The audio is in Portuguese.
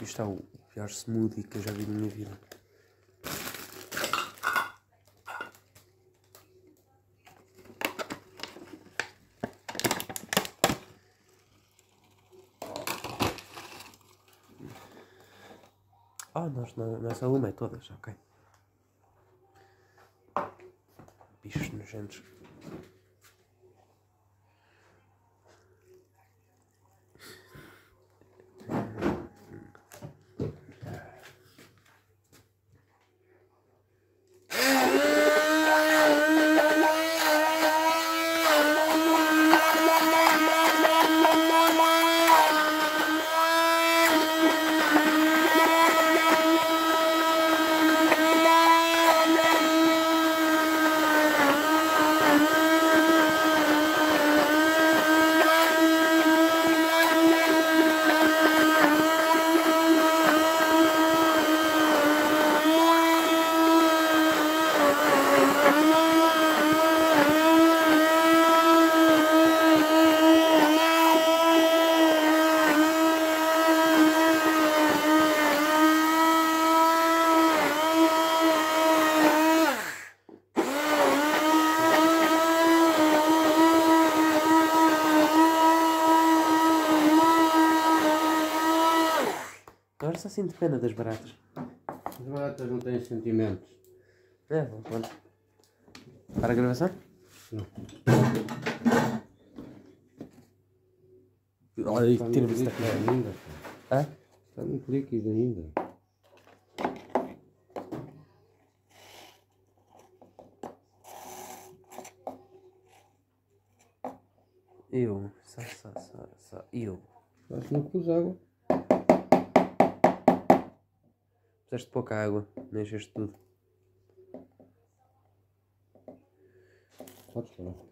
Isto é o pior smoothie que eu já vi na minha vida. Oh, não é só uma, é todas, ok. Bichos nojentos. Agora só sinto pena das baratas. As baratas não têm sentimentos. É, pronto. Para a gravação? Não. Olha aí, Está no tira-me isso líquido daqui. ainda. Hã? Está muito líquido ainda. Eu. Acho que não pus água. Puseste pouca água, não encheste tudo. Podes parar.